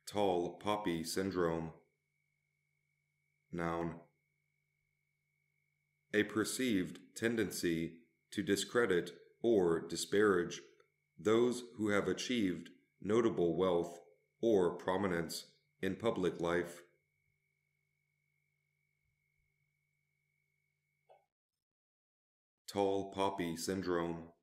Tall poppy syndrome. Noun. A perceived tendency to discredit or disparage those who have achieved notable wealth or prominence in public life. Tall poppy syndrome.